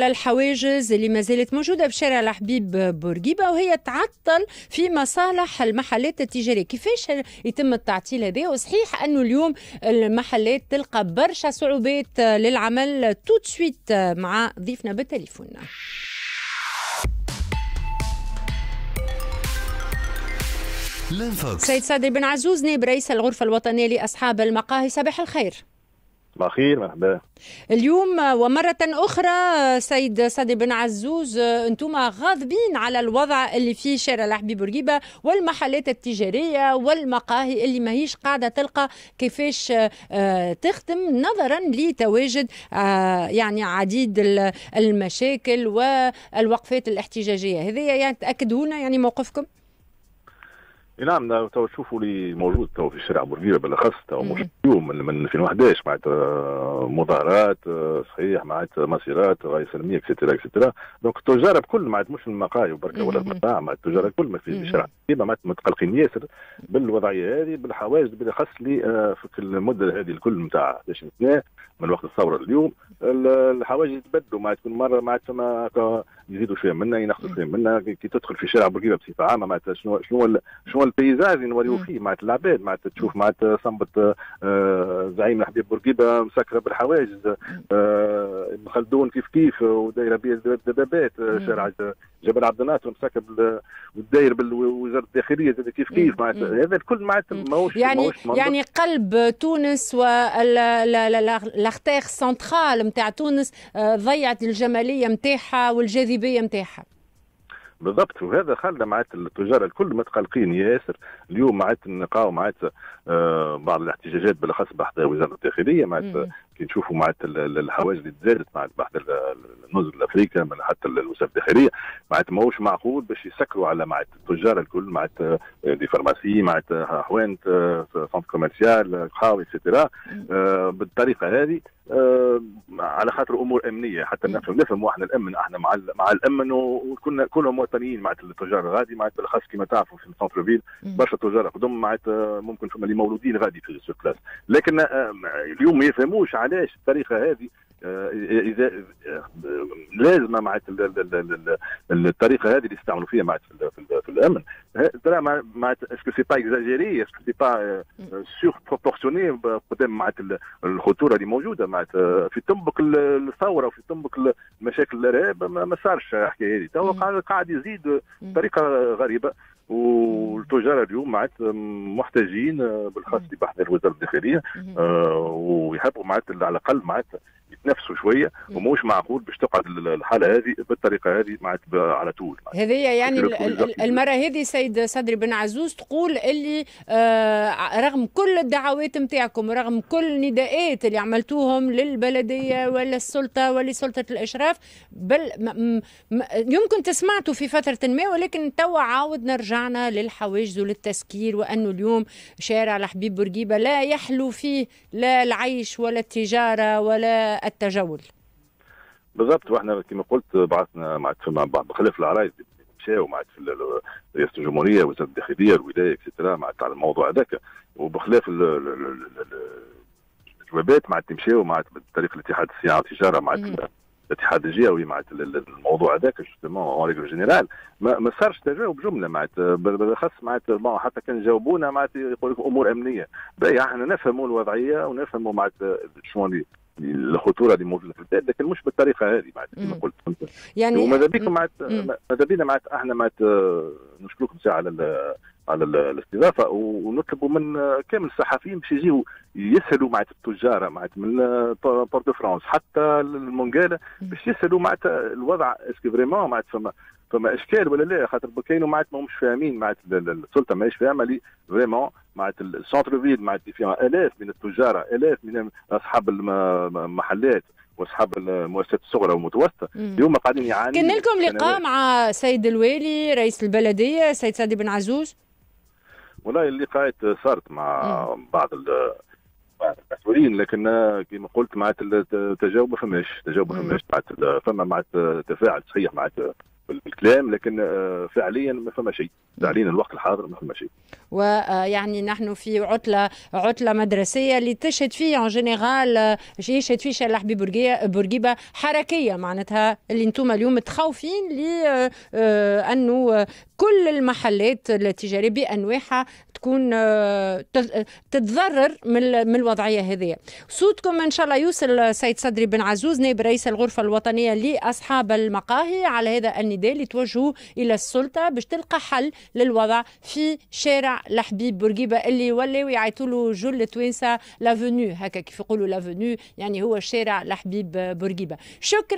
الحواجز اللي ما زالت موجودة بشارع الحبيب بورقيبة وهي تعطل في مصالح المحلات التجارية. كيفاش يتم التعطيل هذا؟ وصحيح أنه اليوم المحلات تلقى برشا صعوبات للعمل. توت سويت مع ضيفنا بالتليفون. سيد صادر بن عزوز، نائب رئيس الغرفة الوطنية لأصحاب المقاهي، صباح الخير. صباح الخير، مرحبا. اليوم ومرة أخرى سيد صادر بن عزوز، أنتم غاضبين على الوضع اللي فيه شارع الحبيب بورقيبة والمحلات التجارية والمقاهي اللي ماهيش قاعدة تلقى كيفاش تخدم نظرا لتواجد يعني عديد المشاكل والوقفات الاحتجاجية. هذه يعني تأكدوا لنا يعني موقفكم؟ نعم، تو تشوفوا اللي موجود تو في شارع بورقيبه بالاخص تو مش اليوم من 2011 معناتها مظاهرات صحيح معناتها مسيرات غايه سلميه اكسترا. دونك التجار الكل معناتها مش المقاهي وبركه ولا المطاعم، التجار الكل ما في شارع بورقيبه معناتها متقلقين ياسر بالوضعيه هذه بالحواجز بالاخص اللي في المده هذه الكل نتاع 11 سنه من وقت الثوره اليوم. الحواجز يتبدلوا معناتها كل مره معناتها يزيدوا شويه منها ينقصوا شويه منها. كي تدخل في شارع بورقيبه بصفه عامه معناتها شنو البيزاج اللي نوريو فيه معناتها العباد معناتها تشوف معناتها صنبت زعيم الحبيب بورقيبه مسكره بالحواجز، خلدون كيف ودايره بيه الدبابات، شارع جبل عبد الناصر مسكر والداير بالوزاره الداخليه كيف معناتها هذا الكل معناتها ماهوش يعني قلب تونس والاختاخ سنترال نتاع تونس ضيعت الجماليه نتاعها والجاذبيه نتاعها. بالضبط، وهذا خلى معناتها التجار الكل متقلقين ياسر. اليوم معناتها نلقاو معناتها بعض الاحتجاجات بالاخص بحث وزاره الداخليه معناتها كي نشوفوا معناتها الحواجز اللي تزادت معناتها بحث النزل الافريقي من حتى الوزاره الداخليه معناتها ماهوش معقول باش يسكروا على معناتها التجار الكل معناتها دي فارماسي معناتها حوانت سنتر كوميرسيال قهاوي اكسترا بالطريقه هذه على خاطر امور امنيه. حتى نفهموا احنا الامن، احنا مع الامن وكنا كلهم مواطنين معناتها التجار غادي معناتها بالاخص كما تعرفوا في السنتر فيل برشا تجار قدم معناتها ممكن فما اللي مولودين غادي في السوق، لكن اليوم ما يفهموش علاش الطريقه هذه اذا لازمه معناتها الطريقه هذه اللي يستعملوا فيها معناتها في الامن. ترى معناتها اسكو سي با اكزاجيري، اسكو سي با سور بروبورسيوني قدام معناتها الخطوره اللي موجوده معناتها في تنبك الثوره وفي تنبك المشاكل الارهاب ما صارش الحكايه هذه. تو قاعد يزيد بطريقه غريبه، والتجار اليوم معناتها محتاجين بالخاص ببحث الوزاره الداخليه ويحبوا معناتها على الاقل معناتها يتنفسوا شويه، ومش معقول باش تقعد الحاله هذه بالطريقه هذه معناتها على طول. هذه يعني المره هذه سيد صدري بن عزوز تقول اللي رغم كل الدعوات نتاعكم ورغم كل النداءات اللي عملتوهم للبلديه ولا السلطه ولا سلطه الاشراف يمكن تسمعتوا في فتره ما، ولكن توا عاودنا رجعنا للحواجز وللتسكير، وانه اليوم شارع الحبيب بورقيبه لا يحلو فيه لا العيش ولا التجاره ولا التجول. بالضبط، واحنا كما قلت بعثنا مع بعض بخلاف العرايس مشاو معناتها في رئاسه الجمهوريه وزاره الداخليه الولايه اكسترا معناتها على الموضوع هذاك، وبخلاف الجوابات معناتها مشاو معناتها بطريقه الاتحاد الصناعه والتجاره معناتها الاتحاد الجهوي معناتها الموضوع هذاك جوستومون اون ريغل جينيرال ما صارش تجاوب جمله معناتها بالاخص معناتها حتى كان جاوبونا معناتها يقول لكم امور امنيه. احنا نفهموا الوضعيه ونفهموا معناتها شنو الخطوره اللي موجوده في البلاد، لكن مش بالطريقه هذه معناتها كما قلت يعني. وماذا بكم معناتها ماذا بينا معناتها احنا معناتها نشكركم ساعه على الاستضافه، ونطلبوا من كامل الصحفيين باش يجيو يسالوا معناتها التجار معناتها من بورت دو فرانس حتى المونغاله باش يسالوا معناتها الوضع اسكو فريمون معناتها فما اشكال ولا لا، خاطر كاينوا معناتها ماهمش فاهمين معناتها السلطه ماهيش فاهمه لي فريمون معناتها السونتر فيل معناتها فيها الاف من التجار، الاف من اصحاب المحلات واصحاب المؤسسات الصغرى والمتوسطه اليوم قاعدين يعانوا. كان لكم لقاء مع سيد الوالي رئيس البلديه سيد صادر بن عزوز؟ والله اللقاءات صارت مع بعض المسؤولين، لكن كما قلت معناتها التجاوب ما فماش معناتها فما معناتها تفاعل صحيح معناتها بالكلام، لكن فعليا ما فما شيء، فعليا الوقت الحاضر ما فما شيء. ويعني نحن في عطله مدرسيه اللي تشهد فيه ان جينيرال يشهد فيه شارع الحبيب بورقيبه حركيه، معناتها اللي انتم اليوم متخوفين لانه كل المحلات التجاريه بانواعها تكون تتضرر من الوضعيه هذه. صوتكم ان شاء الله يوصل سيد صدري بن عزوز نائب رئيس الغرفه الوطنيه لاصحاب المقاهي على هذا النداء اللي توجهوا الى السلطه باش تلقى حل للوضع في شارع الحبيب بورقيبه اللي ولاو يعيطوا له جل التوانسه لافونيو، هكا كيف يقولوا لافونيو يعني هو شارع الحبيب بورقيبه. شكرا.